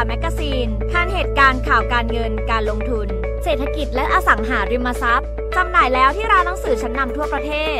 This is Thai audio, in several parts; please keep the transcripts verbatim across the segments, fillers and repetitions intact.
แมกกาซีนผ่านเหตุการณ์ข่าวการเงินการลงทุนเศรษฐกิจและอสังหาริมทรัพย์จำหน่ายแล้วที่ร้านหนังสือชั้นนำทั่วประเทศ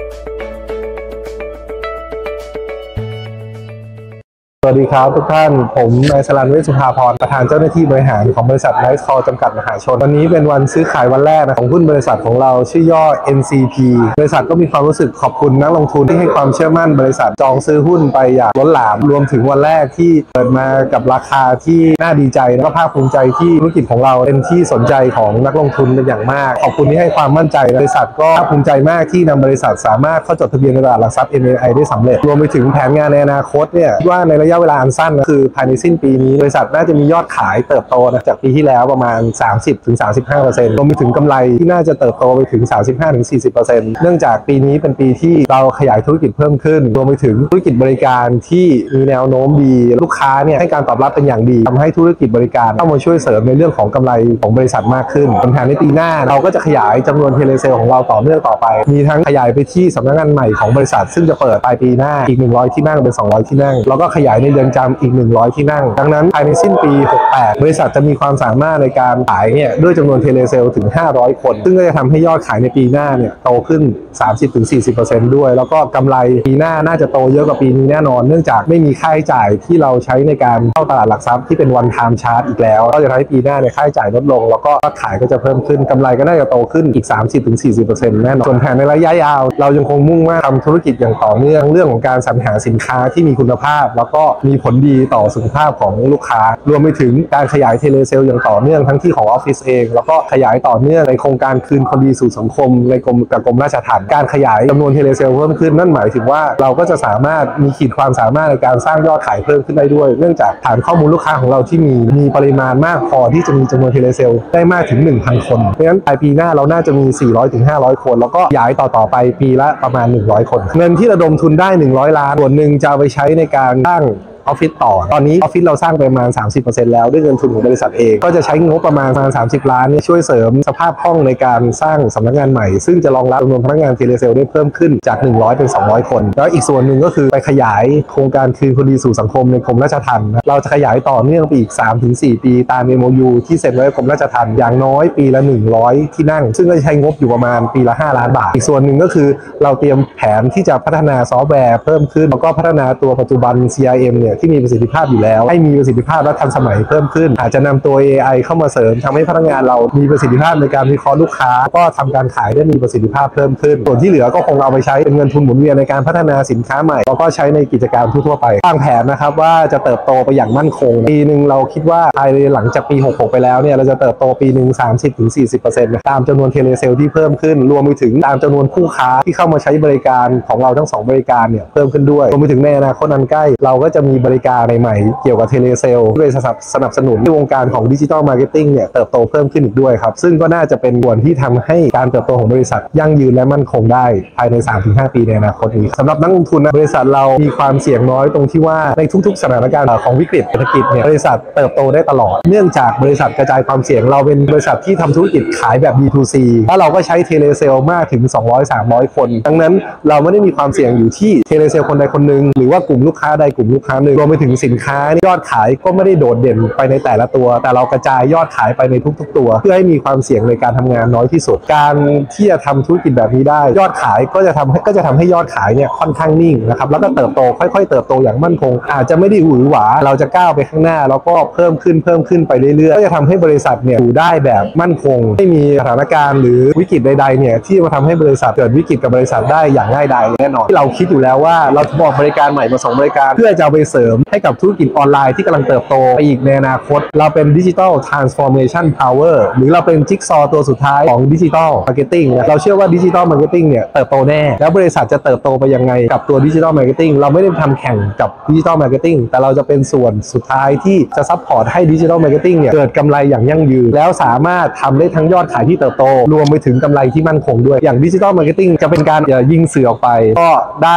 สวัสดีครับทุกท่านผมนายสรัญ เวชสุภาพรประธานเจ้าหน้าที่บริหารของบริษัทไนท์คอลจำกัดมหาชนวันนี้เป็นวันซื้อขายวันแรกนะของหุ้นบริษัทของเราชื่อย่อ เอ็น ซี พี บริษัทก็มีความรู้สึกขอบคุณนักลงทุนที่ให้ความเชื่อมั่นบริษัทจองซื้อหุ้นไปอย่างล้นหลามรวมถึงวันแรกที่เปิดมากับราคาที่น่าดีใจและก็ภาคภูมิใจที่ธุรกิจของเราเป็นที่สนใจของนักลงทุนเป็นอย่างมากขอบคุณที่ให้ความมั่นใจบริษัทก็ภาคภูมิใจมากที่นำบริษัทสามารถเข้าจดทะเบียนในตลาดหลักทรัพย์ เอ็ม เอ ไอ ได้สำเร็จรวมไปถึงแผนงานในอนาคตเนี่ยว่าในระยะเวลาอันสั้นคือภายในสิ้นปีนี้บริษัทน่าจะมียอดขายเติบโตนะจากปีที่แล้วประมาณ สามสิบถึงสามสิบห้าเปอร์เซ็นต์ รวมไปถึงกำไรที่น่าจะเติบโตไปถึง สามสิบห้าถึงสี่สิบเปอร์เซ็นต์ เนื่องจากปีนี้เป็นปีที่เราขยายธุรกิจเพิ่มขึ้นรวมไปถึงธุรกิจบริการที่มีแนวโน้มดีลูกค้าเนี่ยให้การตอบรับเป็นอย่างดีทำให้ธุรกิจบริการเข้ามาช่วยเสริมในเรื่องของกำไรของบริษัทมากขึ้นแผนในปีหน้าเราก็จะขยายจำนวนเทเลเซลของเราต่อเนื่องต่อไปมีทั้งขยายไปที่สำนักงานใหม่ของบริษัทซึ่งจะเปิดปลายปีหน้าอีกหนึ่งร้อยที่นั่งเป็นสองร้อยที่นั่งแล้วก็ขยายในเรือนจำอีกหนึ่งร้อยที่นั่งดังนั้นภายในสิ้นปีหกสิบแปดบริษัทจะมีความสามารถในการขายเนี่ยด้วยจำนวนเทเลเซลถึงห้าร้อยคนซึ่งก็จะทำให้ยอดขายในปีหน้าเนี่ยโตขึ้น สามสิบถึงสี่สิบเปอร์เซ็นต์ ด้วยแล้วก็กำไรปีหน้าน่าจะโตเยอะกว่าปีนี้แน่นอนเนื่องจากไม่มีค่าใช้จ่ายที่เราใช้ในการเข้าตลาดหลักทรัพย์ที่เป็นวันไทม์ชาร์ตอีกแล้วก็จะทำให้ปีหน้าเนี่ยค่าใช้จ่ายลดลงแล้วก็ยอดขายก็จะเพิ่มขึ้นกำไรก็น่าจะโตขึ้นอีก สามสิบถึงสี่สิบเปอร์เซ็นต์ แน่นอนส่วนแผนในระยะยาวเรายังคงมุ่งมั่นทำธุรกิจอย่างต่อเนื่องเรื่องของการสรรหาสินค้าที่มีคุณภาพแล้วก็มีผลดีต่อสุขภาพของลูกค้ารวมไปถึงการขยายเทเลเซลอย่างต่อเนื่องทั้งที่ของออฟฟิศเองแล้วก็ขยายต่อเนื่องในโครงการคืนคนดีสู่สังคมในกรมกับกรมราชทัณฑ์การขยายจำนวนเทเลเซลเพิ่มขึ้นนั่นหมายถึงว่าเราก็จะสามารถมีขีดความสามารถในการสร้างยอดขายเพิ่มขึ้นได้ด้วยเนื่องจากฐานข้อมูลลูกค้าของเราที่มีมีปริมาณมากพอที่จะมีจำนวนเทเลเซลได้มากถึง หนึ่งพัน คนเพราะฉะนั้นปลายปีหน้าเราน่าจะมี สี่ร้อยถึงห้าร้อย คนแล้วก็ขยายต่อๆไปปีละประมาณหนึ่งร้อยคนเงินที่ระดมทุนได้หนึ่งร้อยล้านส่วนหนึ่งจะเอาไปใช้ในการสร้างออฟฟิศต่อตอนนี้ออฟฟิศเราสร้างไปประมาณ สามสิบเปอร์เซ็นต์ แล้วด้วยเงินทุนของบริษัทเองก็จะใช้งบประมาณประมาณสามสิบล้านนี่ช่วยเสริมสภาพคล่องในการสร้างสำนักงานใหม่ซึ่งจะรองรับจำนวนพนักงานเทเลเซลได้เพิ่มขึ้นจากหนึ่งร้อยเป็นสองร้อยคนแล้วอีกส่วนหนึ่งก็คือไปขยายโครงการคืนคนดีสู่สังคมในกรมราชทัณฑ์เราจะขยายต่อเนื่องไปอีก สามถึงสี่ ปีตาม เอ็ม โอ ยู ที่เซ็นไว้กับกรมราชทัณฑ์อย่างน้อยปีละหนึ่งร้อยที่นั่งซึ่งก็จะใช้งบอยู่ประมาณปีละห้าล้านบาทอีกส่วนหนึ่งก็คือเราเตรียมแผนที่จะพัฒนาซอฟต์แวร์เพิ่มขึ้นแล้วก็พัฒนาตัวปัจจุบัน ซี อาร์ เอ็ม เนี่ยที่มีประสิทธิภาพอยู่แล้วให้มีประสิทธิภาพและทันสมัยเพิ่มขึ้นอาจจะนำตัว เอ ไอ เข้ามาเสริมทำให้พนักงานเรามีประสิทธิภาพในการวิเคราะห์ลูกค้าก็ทำการขายได้มีประสิทธิภาพเพิ่มขึ้นส่วนที่เหลือก็คงเอาไปใช้เป็นเงินทุนหมุนเวียนในการพัฒนาสินค้าใหม่แล้วก็ใช้ในกิจการทั่วๆไปวางแผนนะครับว่าจะเติบโตไปอย่างมั่นคงปีนึงเราคิดว่าภายในหลังจากปีหกสิบหกไปแล้วเนี่ยเราจะเติบโตปีนึง สามสิบถึงสี่สิบเปอร์เซ็นต์ ตามจำนวนเทเลเซลที่เพิ่มขึ้นรวมไปถึงตามจำนวนผู้ค้าที่เข้ามาใช้บริการของเราทั้งสองบริการเนี่ยเพิ่มขึ้นด้วยรวมไปถึงในอนาคตอันใกล้เราก็จะมีบริการใหม่ๆเกี่ยวกับเทเลเซลด้วยสนับสนุนในวงการของดิจิทัลมาร์เก็ตติ้งเนี่ยเติบโตเพิ่มขึ้นอีกด้วยครับซึ่งก็น่าจะเป็นส่วนที่ทำให้การเติบโตของบริษัทยั่งยืนและมั่นคงได้ภายใน สามถึงห้า ปีในอนาคตนี้สำหรับนักลงทุนนะบริษัทเรามีความเสี่ยงน้อยตรงที่ว่าในทุกๆสถานการณ์ของวิกฤตเศรษฐกิจเนี่ยบริษัทเติบโตได้ตลอดเนื่องจากบริษัทกระจายความเสี่ยงเราเป็นบริษัทที่ทำธุรกิจขายแบบ บี ทู ซี แล้วเราก็ใช้เทเลเซลมากถึง สองร้อยถึงสามร้อย คนดังนั้นเราไม่ได้มีความเสี่ยงอยู่ที่เทเลเซลคนใดคนหนึ่งหรือว่ากลุ่มลูกค้าใดกลุ่มลูกค้าหนึ่งรวมไปถึงสินค้ายอดขายก็ไม่ได้โดดเด่นไปในแต่ละตัวแต่เรากระจายยอดขายไปในทุกๆตัวเพื่อให้มีความเสี่ยงในการทำงานน้อยที่สุดการที่จะทำธุรกิจแบบนี้ได้ยอดขายก็จะทำให้ก็จะทำให้ยอดขายเนี่ยค่อนข้างนิ่งนะครับแล้วก็เติบโตค่อยๆเติบโตอย่างมั่นคงอาจจะไม่ได้หวือหวาเราจะก้าวไปข้างหน้าแล้วก็เพิ่มขึ้นเพิ่มขึ้นไปเรื่อยๆก็จะทำให้บริษัทเนี่ยอยู่ได้แบบมั่นคงไม่มีสถานการณ์หรือวิกฤตใดๆเนี่ยที่มาทำให้บริษัทเกิดวิกฤตกับบริษัทได้อย่างง่ายดายแน่นอนที่เราคิดอยู่แล้วว่าเราจะบอกบริการใหม่มาสองบริการเพื่อจะเอาไปเสริมให้กับธุรกิจออนไลน์ที่กำลังเติบโตไปอีกในอนาคตเราเป็น Digital Transformation Power หรือเราเป็นจิ๊กซอว์ตัวสุดท้ายของ Digital Marketing เราเชื่อว่า Digital Marketing เนี่ยเติบโตแน่แล้วบริษัทจะเติบโตไปยังไงกับตัว Digital Marketing เราไม่ได้ทำแข่งกับ Digital Marketing แต่เราจะเป็นส่วนสุดท้ายที่จะซัพพอร์ตให้ Digital Marketing เนี่ยเกิดกำไรอย่างยั่งยืนแล้วสามารถทำได้ทั้งยอดขายที่เติบโตรวมไปถึงกำไรที่มั่นคงด้วยอย่าง Digital Marketing จะเป็นการยิงเสือออกไปก็ได้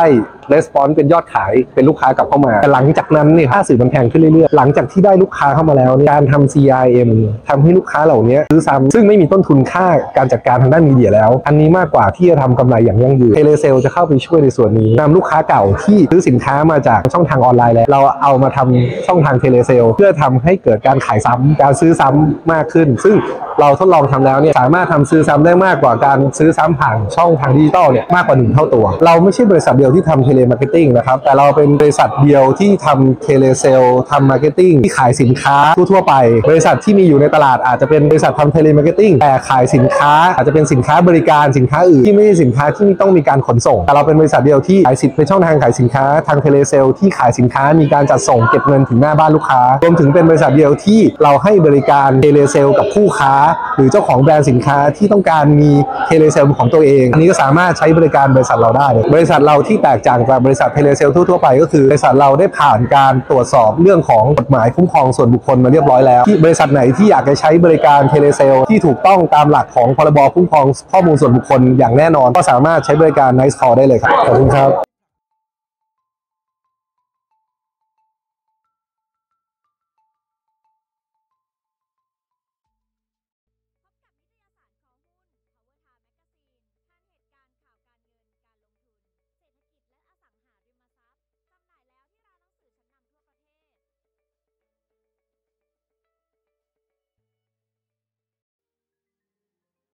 レスปอนส์เป็นยอดขายเป็นลูกค้ากลับเข้ามาแต่หลังจากนั้นเนี่ยค่าสื่อมันแพงขึ้นเรื่อยๆหลังจากที่ได้ลูกค้าเข้ามาแล้วการทำ ซี อาร์ เอ็ม ทำให้ลูกค้าเหล่านี้ซื้อซ้ำซึ่งไม่มีต้นทุนค่าการจัดการทางด้านมีเดียแล้วอันนี้มากกว่าที่จะทำกำไรอย่างยั่งยืนเทเลเซลจะเข้าไปช่วยในส่วนนี้นำลูกค้าเก่าที่ซื้อสินค้ามาจากช่องทางออนไลน์แล้วเราเอามาทำช่องทางเทเลเซลเพื่อทำให้เกิดการขายซ้ำการซื้อซ้ำมากขึ้นซึ่งเราทดลองทำแล้วเนี่ยสามารถทำซื้อซ้ำได้มากกว่าการซื้อซ้ำผ่านช่องทางดิจิตอลเนี่ยมากกว่าหนึ่งเท่าตัวเราไม่ใช่บริษัทเดียวที่ทำเทเลมาร์เก็ตติ้งนะครับแต่เราเป็นบริษัทเดียวที่ทำเทเลเซลทำมาร์เก็ตติ้งที่ขายสินค้าทั่วๆไปบริษัทที่มีอยู่ในตลาดอาจจะเป็นบริษัททำเทเลมาร์เก็ตติ้งแต่ขายสินค้าอาจจะเป็นสินค้าบริการสินค้าอื่นที่ไม่ใช่สินค้าที่ต้องมีการขนส่งแต่เราเป็นบริษัทเดียวที่ขายสินเป็นช่องทางขายสินค้าทางเทเลเซลที่ขายสินค้ามีการจัดส่งเก็บเงินถึงหน้าบ้านลูกค้ารวมถึงเป็นบริษัทเดียวที่เราให้บริการเทเลเซลกับผู้ค้าหรือเจ้าของแบรนด์สินค้าที่ต้องการมีเทเลเซลของตัวเองอันนี้ก็สามารถใช้บริการบริษัทเราได้บริษัทเราที่แตกต่างจากบริษัทเทเลเซลทั่วๆไปก็คือบริษัทเราได้ผ่านการตรวจสอบเรื่องของกฎหมายคุ้มครองส่วนบุคคลมาเรียบร้อยแล้วที่บริษัทไหนที่อยากจะใช้บริการเทเลเซลที่ถูกต้องตามหลักของพรบคุ้มครองข้อมูลส่วนบุคคลอย่างแน่นอนก็สามารถใช้บริการ Nice Call ได้เลยครับขอบคุณครับ